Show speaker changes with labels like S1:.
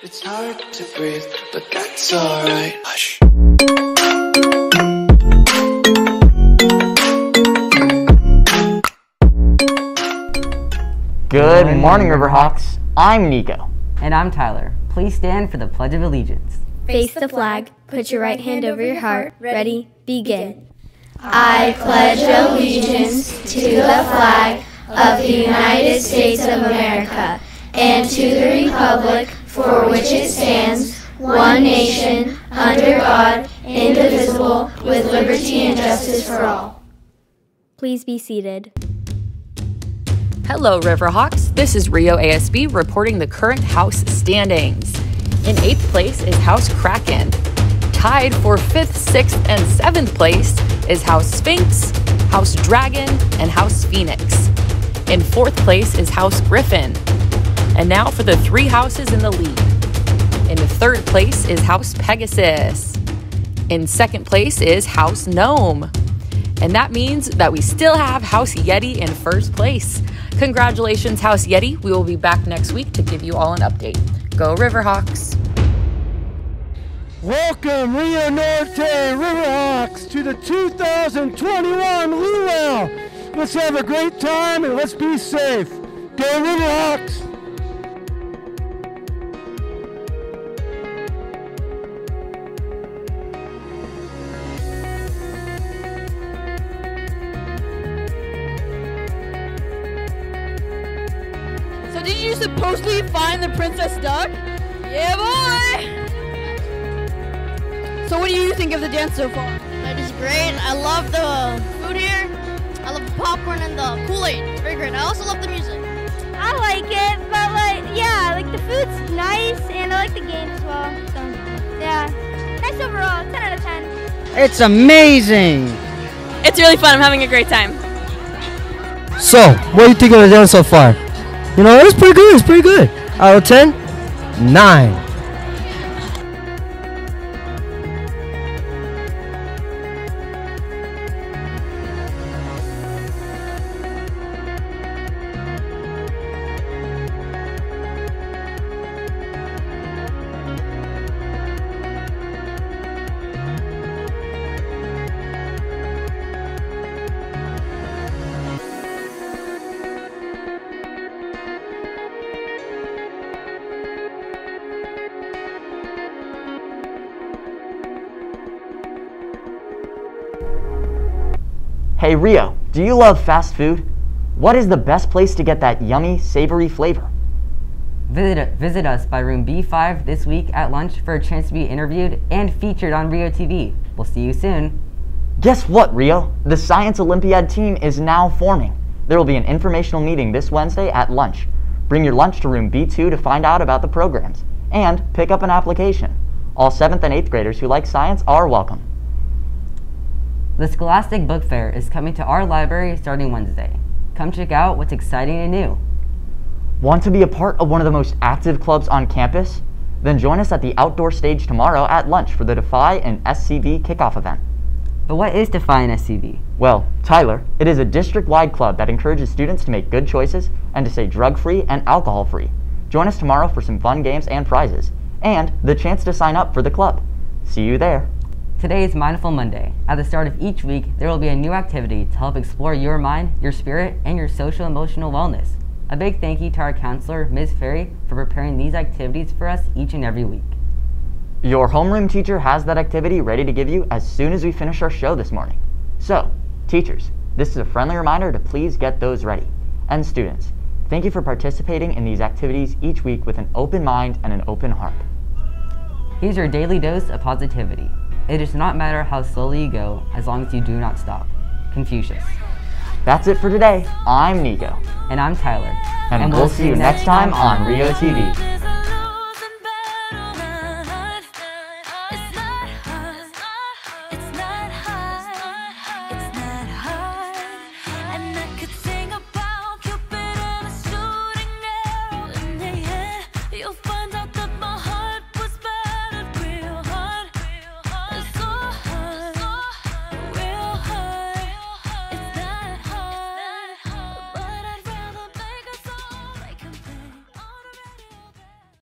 S1: It's hard to breathe, but that's alright. Hush.
S2: Good morning, Riverhawks. I'm Nico.
S3: And I'm Tyler. Please stand for the Pledge of Allegiance.
S4: Face the flag, put your right hand over your heart. Ready, begin. I pledge allegiance to the flag of the United States of America and to the republic for which it stands, one nation, under God, indivisible, with liberty and justice for all. Please be seated.
S5: Hello, Riverhawks. This is Rio ASB reporting the current house standings. In 8th place is House Kraken. Tied for 5th, 6th, and 7th place is House Sphinx, House Dragon, and House Phoenix. In 4th place is House Griffin. And now for the 3 houses in the lead. In 3rd place is House Pegasus. In 2nd place is House Gnome. And that means that we still have House Yeti in 1st place. Congratulations, House Yeti. We will be back next week to give you all an update. Go Riverhawks!
S6: Welcome, Rio Norte Riverhawks, to the 2021 Luau. Let's have a great time and let's be safe. Go Riverhawks!
S7: So did you supposedly find the Princess Duck? Yeah, boy! So what do you think of the dance so far?
S8: It is great. I love the food here. I love the popcorn and the Kool-Aid. It's very great. I also love the music.
S4: I like it, but the food's nice and I like the game as well. So, yeah, nice overall, 10 out of 10.
S3: It's amazing!
S7: It's really fun. I'm having a great time.
S6: So, what do you think of the dance so far? You know, it's pretty good. It's pretty good. Out of 10, 9.
S2: Hey Rio, do you love fast food? What is the best place to get that yummy, savory flavor?
S3: Visit us by room B5 this week at lunch for a chance to be interviewed and featured on RioTV. We'll see you soon.
S2: Guess what, Rio? The Science Olympiad team is now forming. There will be an informational meeting this Wednesday at lunch. Bring your lunch to room B2 to find out about the programs and pick up an application. All 7th and 8th graders who like science are welcome.
S3: The Scholastic Book Fair is coming to our library starting Wednesday. Come check out what's exciting and new.
S2: Want to be a part of one of the most active clubs on campus? Then join us at the outdoor stage tomorrow at lunch for the Defy and SCV kickoff event.
S3: But what is Defy and SCV?
S2: Well, Tyler, it is a district-wide club that encourages students to make good choices and to stay drug-free and alcohol-free. Join us tomorrow for some fun games and prizes, and the chance to sign up for the club. See you there.
S3: Today is Mindful Monday. At the start of each week, there will be a new activity to help explore your mind, your spirit, and your social emotional wellness. A big thank you to our counselor, Ms. Ferry, for preparing these activities for us each and every week.
S2: Your homeroom teacher has that activity ready to give you as soon as we finish our show this morning. So, teachers, this is a friendly reminder to please get those ready. And students, thank you for participating in these activities each week with an open mind and an open heart.
S3: Here's your daily dose of positivity. It does not matter how slowly you go, as long as you do not stop. Confucius.
S2: That's it for today. I'm Nico.
S3: And I'm Tyler.
S2: And we'll see you next time on RioTV.